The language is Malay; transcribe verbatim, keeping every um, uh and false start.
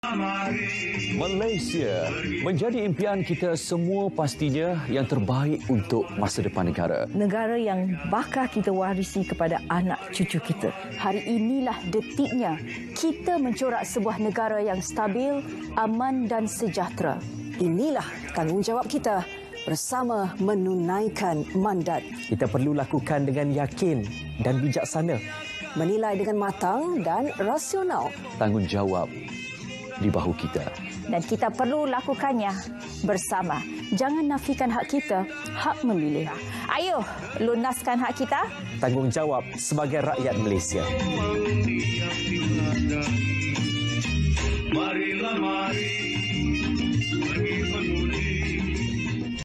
Malaysia menjadi impian kita semua pastinya yang terbaik untuk masa depan negara. Negara yang bakal kita warisi kepada anak cucu kita. Hari inilah detiknya kita mencorak sebuah negara yang stabil, aman dan sejahtera. Inilah tanggungjawab kita bersama menunaikan mandat. Kita perlu lakukan dengan yakin dan bijaksana. Menilai dengan matang dan rasional. Tanggungjawab di bahu kita. Dan kita perlu lakukannya bersama. Jangan nafikan hak kita, hak memilih. Ayo, lunaskan hak kita. Tanggungjawab sebagai rakyat Malaysia. Marilah mari.